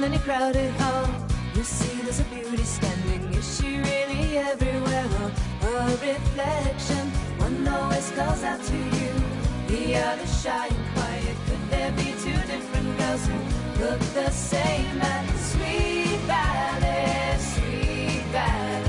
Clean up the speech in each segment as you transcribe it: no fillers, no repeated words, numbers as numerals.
any crowded hall, you see there's a beauty standing. Is she really everywhere? Or a reflection? One always calls out to you. The other shy and quiet. Could there be two different girls who look the same at Sweet Valley, Sweet Valley?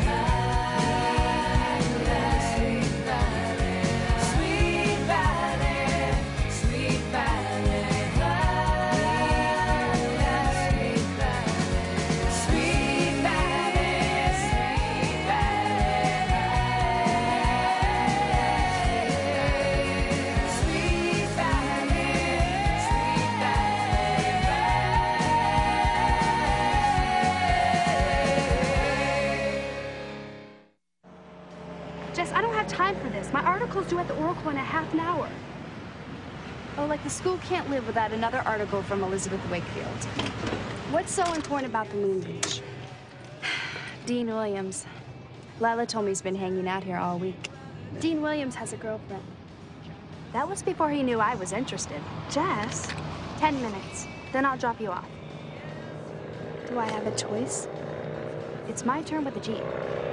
Time for this. My article's due at the Oracle in a half an hour. Oh, like the school can't live without another article from Elizabeth Wakefield. What's so important about the moon beach? Dean Williams. Lila told me he's been hanging out here all week. Dean Williams has a girlfriend. That was before he knew I was interested. Jess, 10 minutes, then I'll drop you off. Do I have a choice? It's my turn with the Jeep.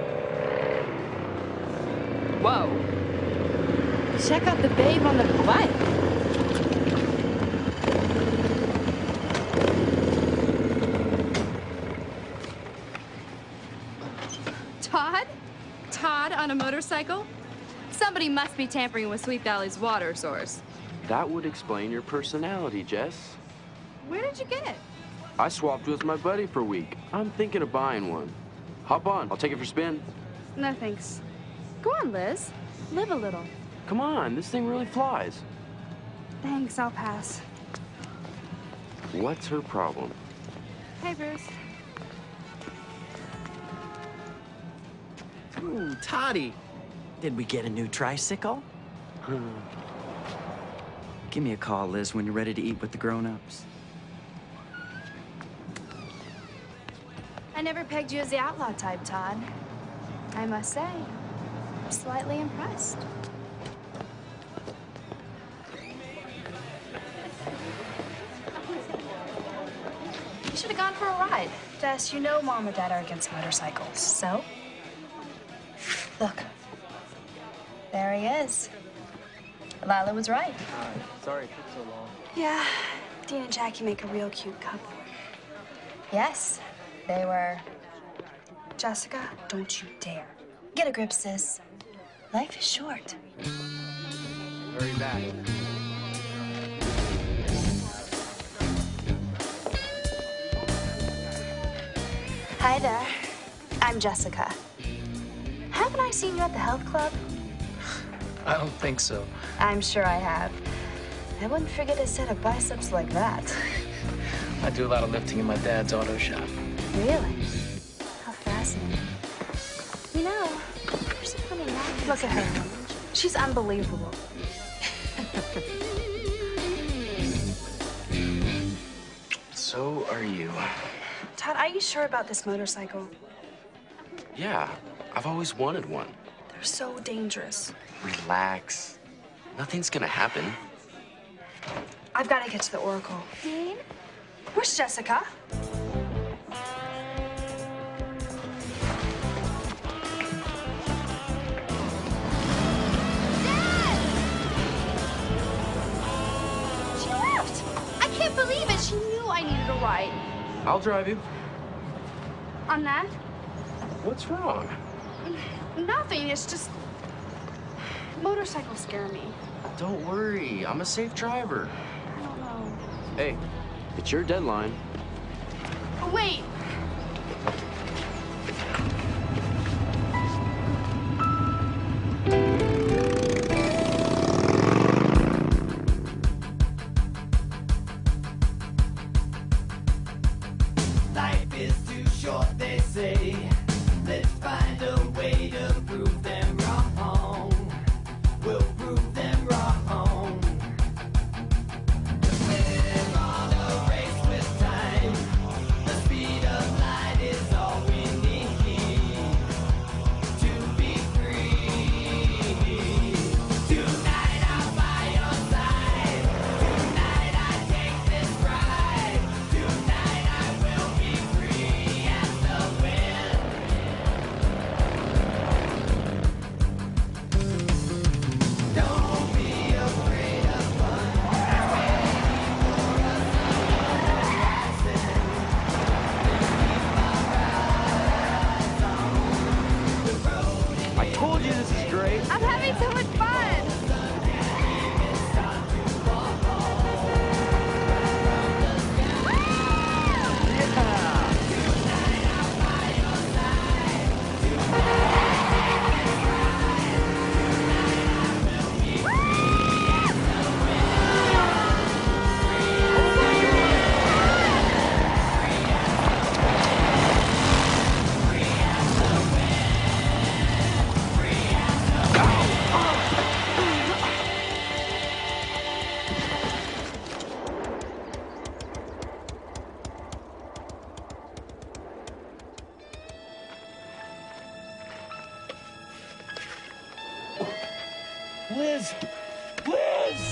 Whoa. Check out the babe on the bike. Todd? Todd on a motorcycle? Somebody must be tampering with Sweet Valley's water source. That would explain your personality, Jess. Where did you get it? I swapped with my buddy for a week. I'm thinking of buying one. Hop on, I'll take it for a spin. No, thanks. Go on, Liz. Live a little. Come on, this thing really flies. Thanks, I'll pass. What's her problem? Hey, Bruce. Ooh, Toddy. Did we get a new tricycle? Give me a call, Liz, when you're ready to eat with the grown-ups. I never pegged you as the outlaw type, Todd. I must say, I'm slightly impressed. You should have gone for a ride. Jess, you know Mom and Dad are against motorcycles, so? Look. There he is. Lila was right. Sorry it took so long. Yeah, Dean and Jackie make a real cute couple. Yes, they were. Jessica, don't you dare. Get a grip, sis. Life is short. Hurry back. Hi there. I'm Jessica. Haven't I seen you at the health club? I don't think so. I'm sure I have. I wouldn't forget a set of biceps like that. I do a lot of lifting in my dad's auto shop. Really? How fascinating. You know, there's a funny line. Look at her. She's unbelievable. So are you. Todd, are you sure about this motorcycle? Yeah, I've always wanted one. They're so dangerous. Relax. Nothing's gonna happen. I've got to get to the Oracle. Dean? Where's Jessica? She left! I can't believe it. She knew I needed a ride. I'll drive you. On that? What's wrong? Nothing. It's just motorcycles scare me. Don't worry, I'm a safe driver. I don't know. Hey, it's your deadline. Wait. Life is too short, they say. Let's find a way to prove them wrong. We'll prove them wrong. We're on a race with time. The speed I told you this is great. I'm having so much fun. Liz! Liz!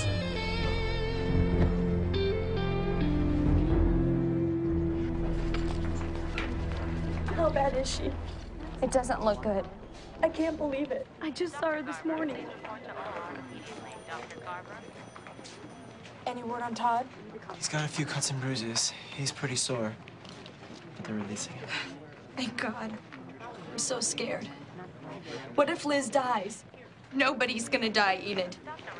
How bad is she? It doesn't look good. I can't believe it. I just saw her this morning. Any word on Todd? He's got a few cuts and bruises. He's pretty sore, but they're releasing him. Thank God. I'm so scared. What if Liz dies? Nobody's gonna die, Enid.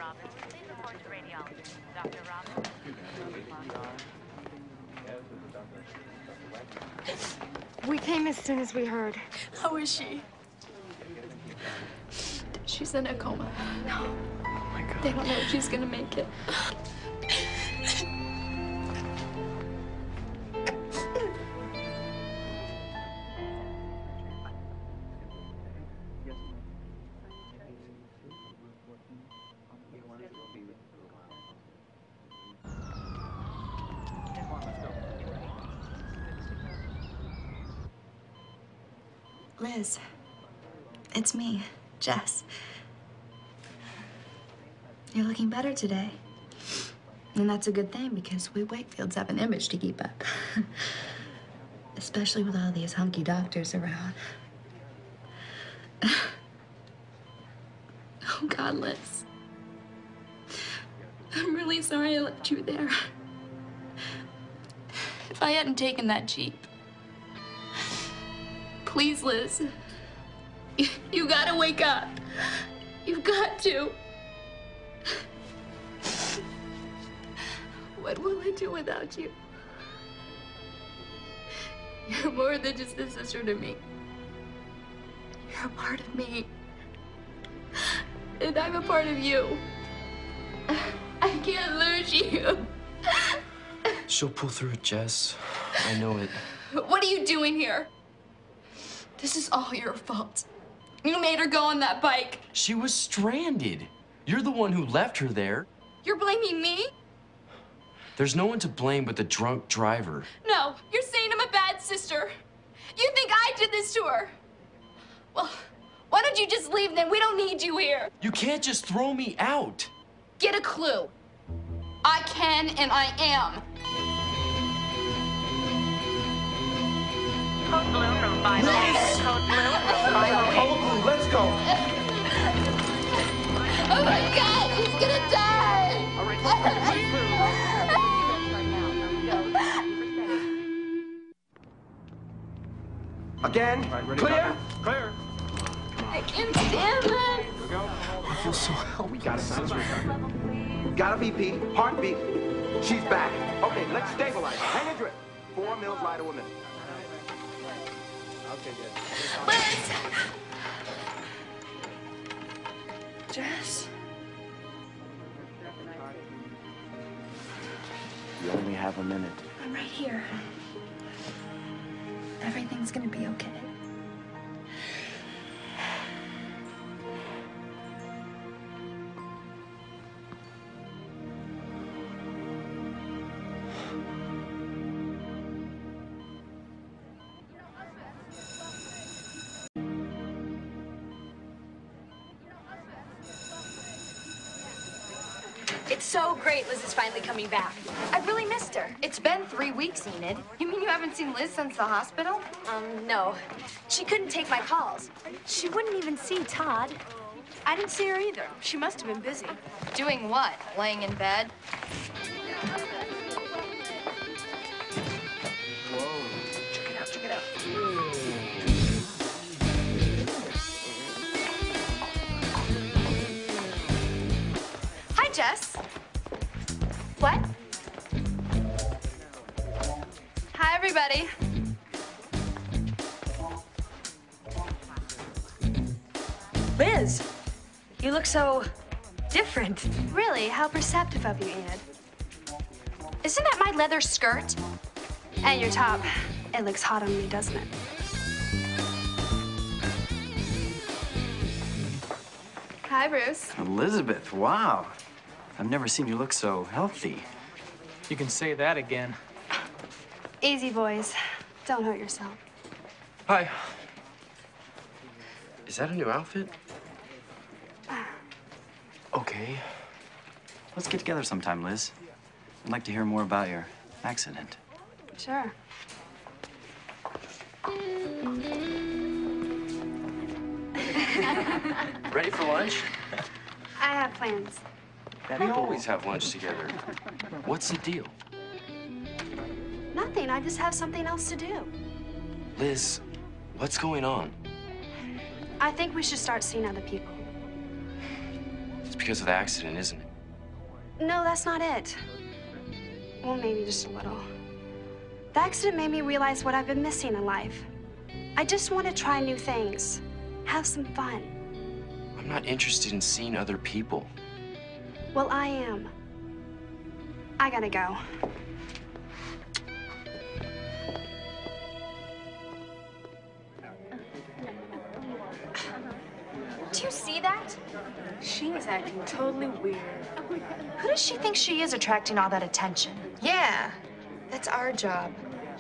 We came as soon as we heard. How is she? She's in a coma. No. Oh my God. They don't know if she's gonna make it. Liz, it's me, Jess. You're looking better today. And that's a good thing because we Wakefields have an image to keep up. Especially with all these hunky doctors around. Oh, God, Liz. I'm really sorry I left you there. If I hadn't taken that Jeep. Please, Liz. You gotta wake up. You've got to. What will I do without you? You're more than just a sister to me. You're a part of me. And I'm a part of you. I can't lose you. She'll pull through it, Jess. I know it. What are you doing here? This is all your fault. You made her go on that bike. She was stranded. You're the one who left her there. You're blaming me? There's no one to blame but the drunk driver. No, you're saying I'm a bad sister. You think I did this to her? Well, why don't you just leave then? We don't need you here. You can't just throw me out. Get a clue. I can and I am. Code blue, room 508. Code blue, room 508. Code blue, let's go. Oh my God, he's gonna die. All right, Again, clear? Clear. I can't stand this. I feel so helpless. Got a sense. Got a BP, heartbeat. She's back. Okay, let's stabilize. Hang a drip. 4 mils lighter a minute. Okay, good. Liz! Jess? You only have a minute. I'm right here. Everything's gonna be okay. It's so great Liz is finally coming back. I really missed her. It's been 3 weeks, Enid. You mean you haven't seen Liz since the hospital? No. She couldn't take my calls. She wouldn't even see Todd. I didn't see her either. She must have been busy. Doing what? Laying in bed? Check it out, check it out. Jess. What? Hi, everybody. Liz, you look so different. Really? How perceptive of you, Enid. Isn't that my leather skirt? And your top. It looks hot on me, doesn't it? Hi, Bruce. Elizabeth, wow. I've never seen you look so healthy. You can say that again. Easy, boys. Don't hurt yourself. Hi. Is that a new outfit? Okay. Let's get together sometime, Liz. I'd like to hear more about your accident. Sure. Ready for lunch? I have plans. We always have lunch together. What's the deal? Nothing. I just have something else to do. Liz, what's going on? I think we should start seeing other people. It's because of the accident, isn't it? No, that's not it. Well, maybe just a little. The accident made me realize what I've been missing in life. I just want to try new things, have some fun. I'm not interested in seeing other people. Well, I am. I gotta go. Do you see that? She is acting totally weird. Who does she think she is attracting all that attention? Yeah, that's our job.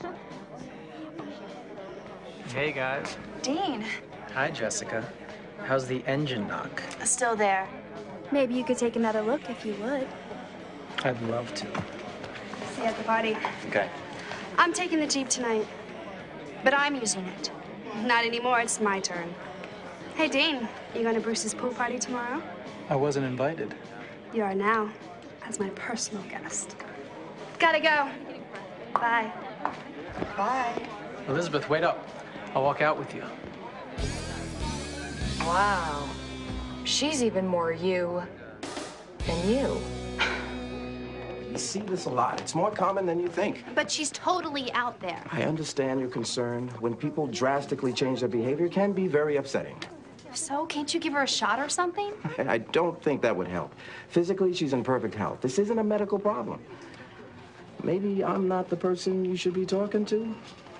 Hey, guys. Dean. Hi, Jessica. How's the engine knock? Still there. Maybe you could take another look if you would. I'd love to. See you at the party. Okay. I'm taking the Jeep tonight. But I'm using it. Not anymore. It's my turn. Hey, Dean, you going to Bruce's pool party tomorrow? I wasn't invited. You are now, as my personal guest. Gotta go. Bye. Bye. Elizabeth, wait up. I'll walk out with you. Wow. She's even more you than you. You see this a lot. It's more common than you think. But she's totally out there. I understand your concern. When people drastically change their behavior, it can be very upsetting. So, can't you give her a shot or something? I don't think that would help. Physically, she's in perfect health. This isn't a medical problem. Maybe I'm not the person you should be talking to?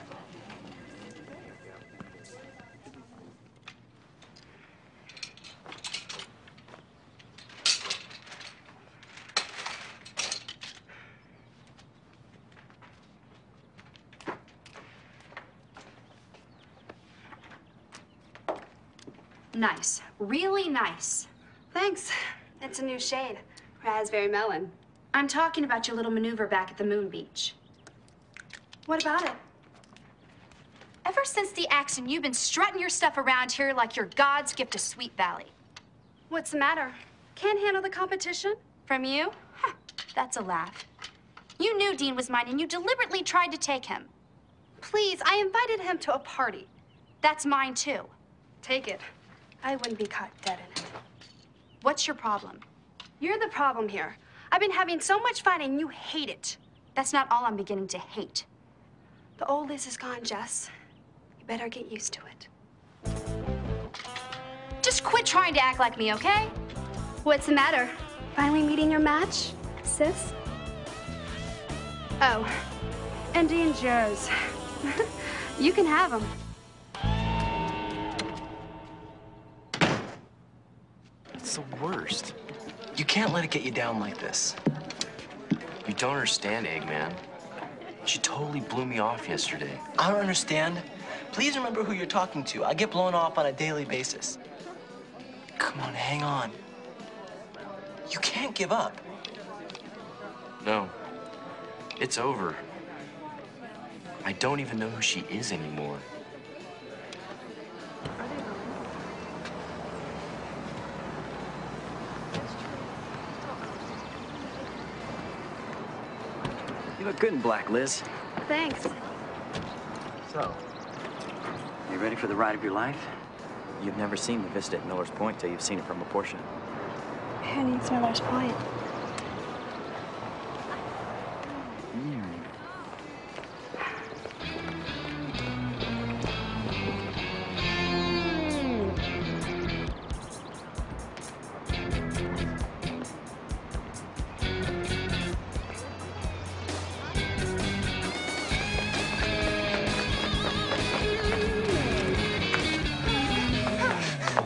Nice. Really nice. Thanks. It's a new shade. Raspberry melon. I'm talking about your little maneuver back at the Moon Beach. What about it? Ever since the accident, you've been strutting your stuff around here like you're God's gift to Sweet Valley. What's the matter? Can't handle the competition? From you? Huh, that's a laugh. You knew Dean was mine, and you deliberately tried to take him. Please, I invited him to a party. That's mine, too. Take it. I wouldn't be caught dead in it. What's your problem? You're the problem here. I've been having so much fun, and you hate it. That's not all I'm beginning to hate. The old Liz is gone, Jess. You better get used to it. Just quit trying to act like me, okay? What's the matter? Finally meeting your match, sis? Oh, and Dean's yours. You can have him. It's the worst. You can't let it get you down like this. You don't understand, Eggman. She totally blew me off yesterday. I don't understand. Please remember who you're talking to. I get blown off on a daily basis. Come on, hang on. You can't give up. No. It's over. I don't even know who she is anymore. You look good in black, Liz. Thanks. So, you ready for the ride of your life? You've never seen the vista at Miller's Point till you've seen it from a portion. Who needs Miller's Point?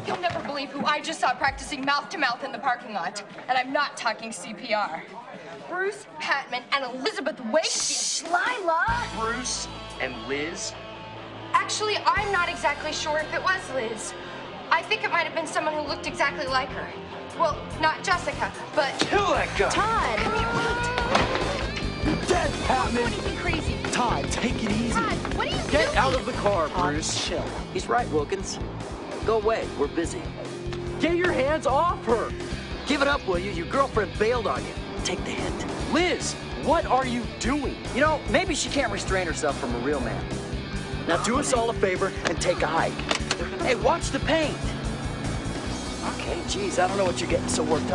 You'll never believe who I just saw practicing mouth-to-mouth in the parking lot. And I'm not talking CPR. Bruce Patman and Elizabeth Wakefield. Shh, Lila! Bruce and Liz? Actually, I'm not exactly sure if it was Liz. I think it might have been someone who looked exactly like her. Well, not Jessica, but... Kill that guy! Todd! Come here, wait! You're dead, Patman! Don't do anything crazy. Todd, take it easy. Todd, what are you Get doing? out of the car, Todd, Bruce. chill. He's right, Wilkins. Go away. We're busy. Get your hands off her! Give it up, will you? Your girlfriend bailed on you. Take the hint. Liz, what are you doing? You know, maybe she can't restrain herself from a real man. Now do us all a favor and take a hike. Hey, watch the paint. Okay, geez, I don't know what you're getting so worked up.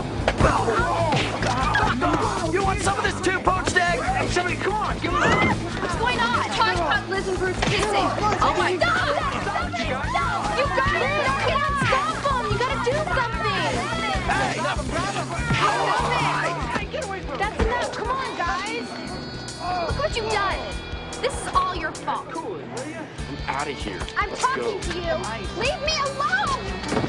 Oh, you want some of this too, poached egg? Hey, somebody, come on, give me that. What's going on? Todd caught Liz and Bruce kissing. Oh my God! Stop it! Stop! You got it! You can't stop them! You gotta do something! Hey, That's enough! Come on, guys! Look what you've done! This is all your fault. I'm out of here. I'm Let's talking go. to you! Leave me alone!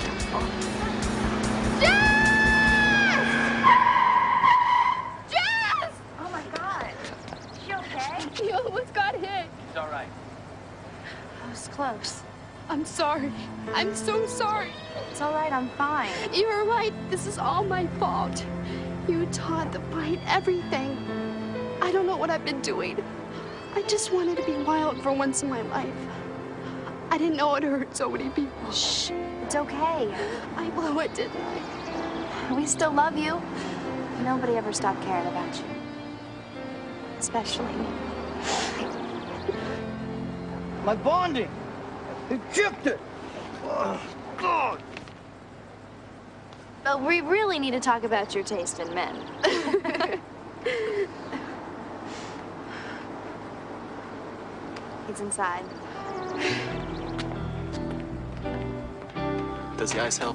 Jess! Oh my God. Is she okay? You almost got hit. It's all right. That was close. I'm sorry. I'm so sorry. It's all right, I'm fine. You're right. This is all my fault. You taught the fight everything. I don't know what I've been doing. I just wanted to be wild for once in my life. I didn't know it hurt so many people. Shh. It's okay. I blew it, didn't I? We still love you. Nobody ever stopped caring about you. Especially me. My bonding! He chipped it! Oh, God! But we really need to talk about your taste in men. He's inside. Does the ice help?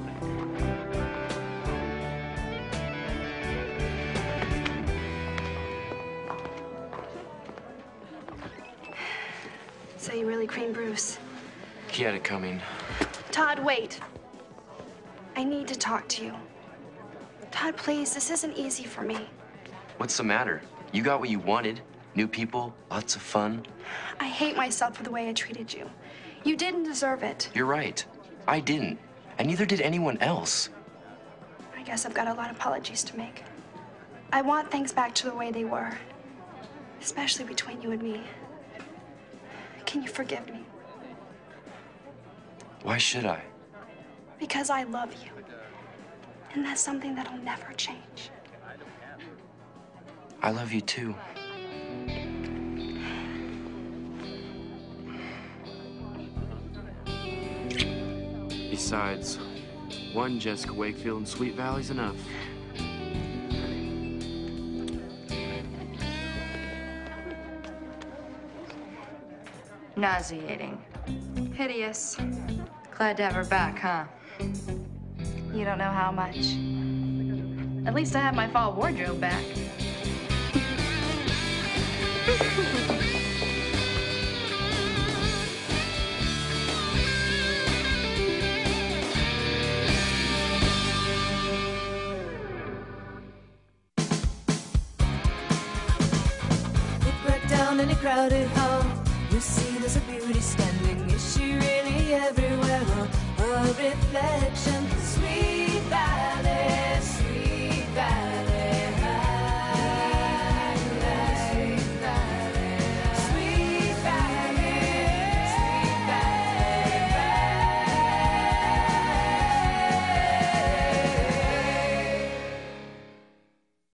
So you really creamed Bruce. He had it coming. Todd, wait. I need to talk to you. Todd, please, this isn't easy for me. What's the matter? You got what you wanted. New people, lots of fun. I hate myself for the way I treated you. You didn't deserve it. You're right. I didn't. And neither did anyone else. I guess I've got a lot of apologies to make. I want things back to the way they were. Especially between you and me. Can you forgive me? Why should I? Because I love you. And that's something that'll never change. I love you too. Besides, one Jessica Wakefield in Sweet Valley's enough. Nauseating. Hideous. Glad to have her back, huh? You don't know how much. At least I have my fall wardrobe back. In a crowded